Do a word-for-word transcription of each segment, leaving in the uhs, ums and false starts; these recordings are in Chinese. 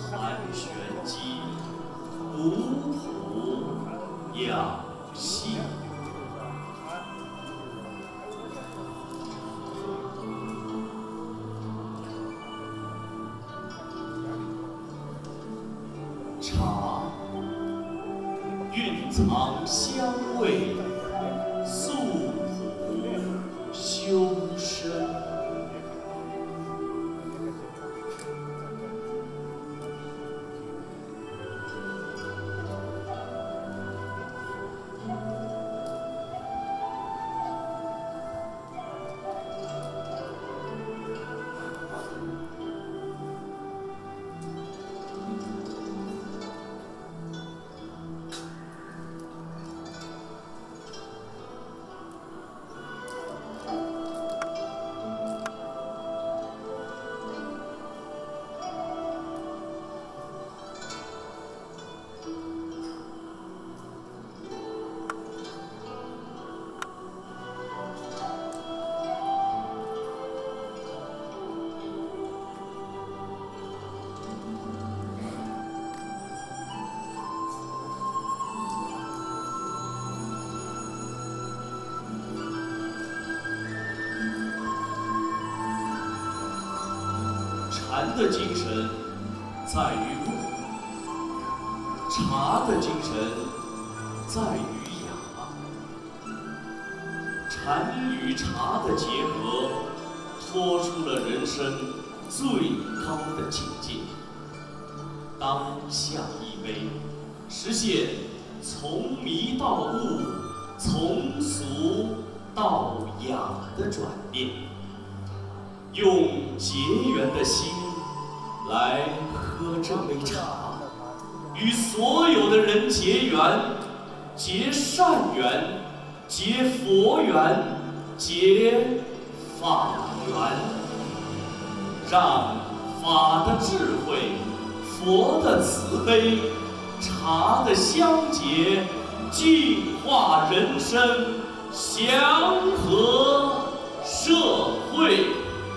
盘旋机，古朴养性。茶蕴藏香味，素朴修身。 禅的精神在于悟，茶的精神在于雅。禅与茶的结合，托出了人生最高的境界。当下一杯，实现从迷到悟、从俗到雅的转变。 用结缘的心来喝这杯茶，与所有的人结缘，结善缘，结佛缘，结法缘，让法的智慧、佛的慈悲、茶的香洁，净化人生，祥和社会。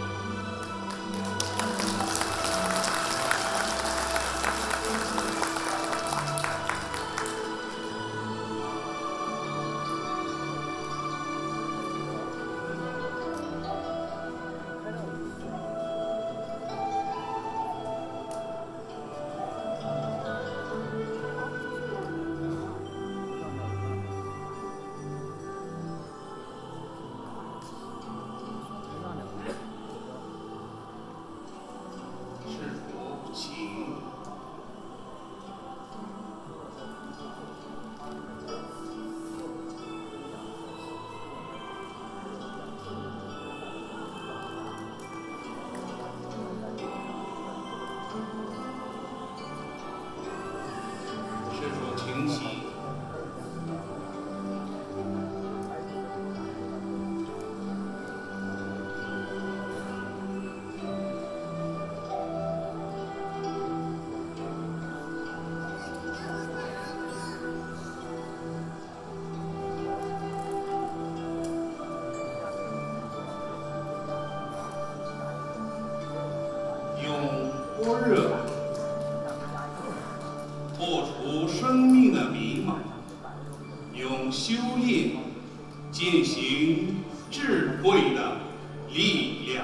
般若破除生命的迷茫，用修炼践行智慧的力量。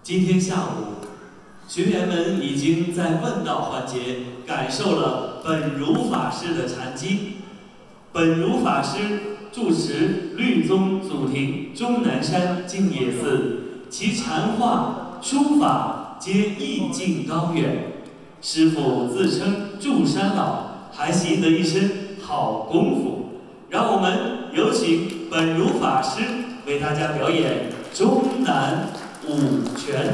今天下午，学员们已经在问道环节感受了本如法师的禅机。本如法师住持律宗祖庭终南山净业寺，其禅话、书法皆意境高远。师父自称住山老，还习得一身好功夫。让我们有请本如法师为大家表演终南五拳。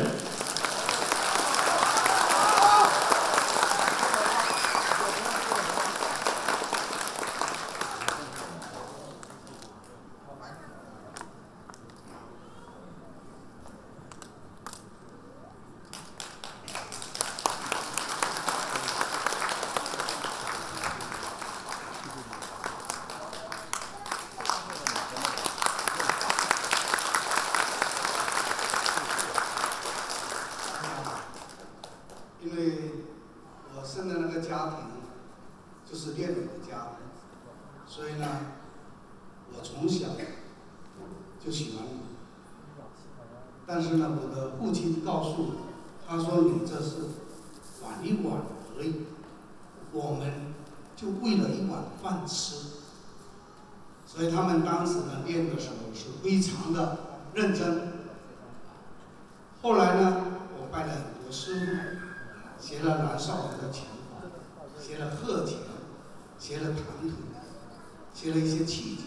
因为我生的那个家庭就是练武的家庭，所以呢，我从小就喜欢武。但是呢，我的父亲告诉我，他说你这是玩一玩而已，我们就为了一碗饭吃。所以他们当时呢练的时候是非常的认真。后来呢，我拜了很多师傅。学了南少林的拳法，学了鹤拳，学了弹腿，学了一些气节。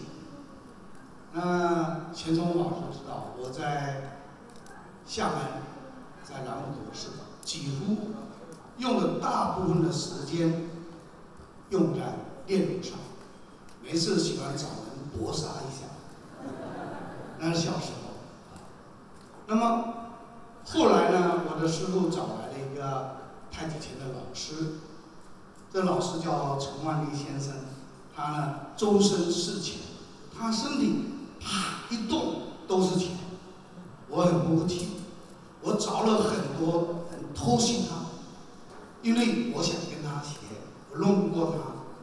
那钱钟老师知道我在厦门，在南普陀寺，几乎用了大部分的时间用在练武上，没事喜欢找人搏杀一下，那是小时候。那么后来呢，我的师父找来了一个太极拳的老师，这老师叫陈万利先生，他呢周身是拳，他身体啪一动都是拳，我很不气，我找了很多人偷袭他，因为我想跟他学，我弄不过他，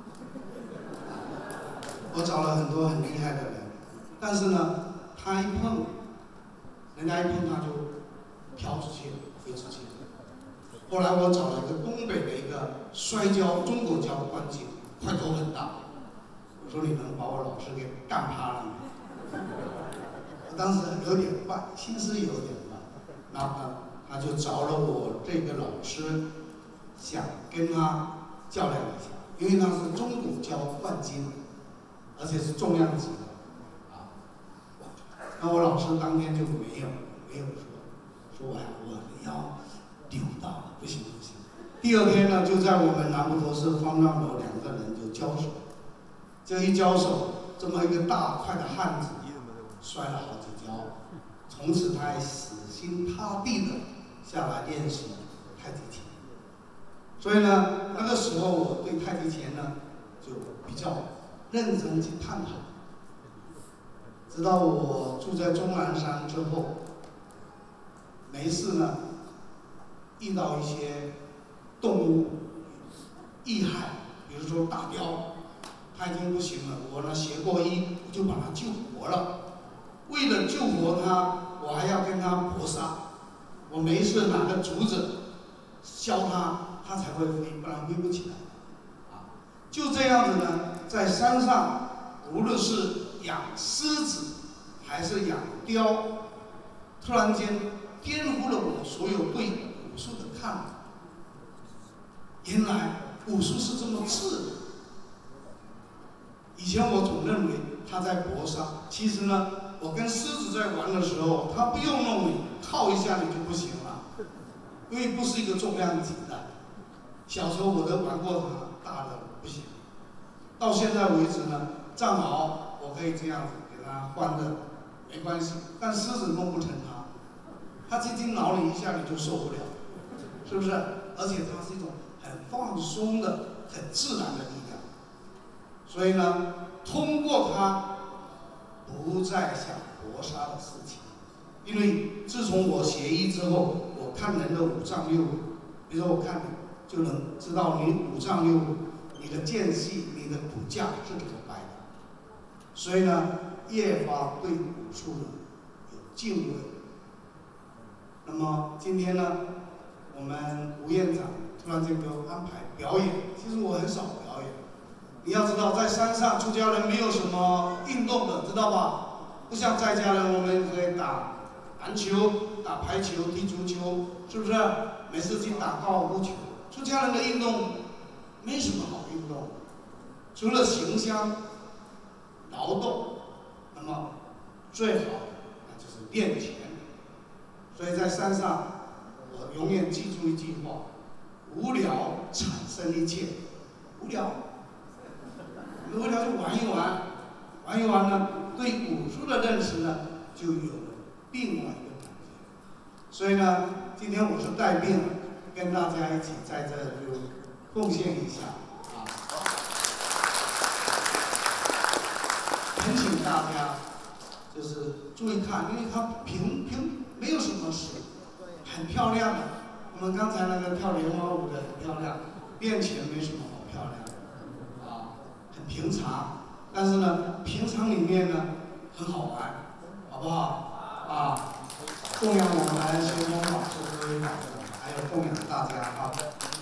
我找了很多很厉害的人，但是呢，他一碰，人家一碰他就飘出去了，飞出去了。后来我找了一个东北的一个摔跤中国跤的冠军，块头很大。我说你能把我老师给干趴了吗？我当时有点坏，心思有点坏。然后呢，他就找了我这个老师，想跟他较量一下，因为他是中国跤冠军，而且是重量级的啊。那我老师当天就没有没有说，说我呀我的腰扭到了，不行不行。第二天呢，就在我们南普陀寺方丈楼两个人就交手，这一交手，这么一个大块的汉子摔了好几跤，从此他也死心塌地的下来练习太极拳。所以呢，那个时候我对太极拳呢就比较认真去探讨。直到我住在终南山之后，没事呢，遇到一些动物遇害，比如说大雕，它已经不行了，我呢学过医，我就把它救活了。为了救活它，我还要跟它搏杀。我没事拿个竹子削它，它才会飞，不然飞不起来。啊，就这样子呢，在山上，无论是养狮子还是养雕，突然间颠覆了我所有对武术的看法。原来武术是这么治的。以前我总认为他在搏杀，其实呢，我跟狮子在玩的时候，他不用弄你，靠一下你就不行了，因为不是一个重量级的。小时候我都玩过他，大的不行。到现在为止呢，藏獒我可以这样子给他欢乐，没关系，但狮子弄不成他，他轻轻挠你一下你就受不了，是不是？而且它是一种很放松的、很自然的力量。所以呢，通过它，不再想搏杀的事情。因为自从我学医之后，我看人的五脏六腑，比如说我看你，就能知道你五脏六腑、你的间隙、你的骨架是怎么摆的。所以呢，越发对武术呢有敬畏。 那么今天呢，我们吴院长突然间给我安排表演，其实我很少表演。你要知道，在山上出家人没有什么运动的，知道吧？不像在家人，我们可以打篮球、打排球、踢足球，是不是？每次去打高尔夫球。出家人的运动没什么好运动，除了行香、劳动，那么最好那就是练拳。所以在山上，我永远记住一句话：无聊产生一切。无聊，无聊就玩一玩，玩一玩呢，对武术的认识呢，就有了另外一个感觉。所以呢，今天我是带病跟大家一起在这就贡献一下啊，恳请大家就是注意看，因为它平平没有什么事，很漂亮的。我们刚才那个跳莲花舞的很漂亮，练拳没什么好漂亮的啊，很平常。但是呢，平常里面呢很好玩，好不好？啊，供养我们先锋法师各位法师，还有供养大家啊。